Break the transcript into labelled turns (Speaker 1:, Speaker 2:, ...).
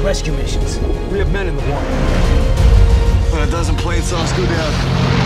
Speaker 1: rescue missions. We have men in the water.
Speaker 2: When a dozen plane sauce go down,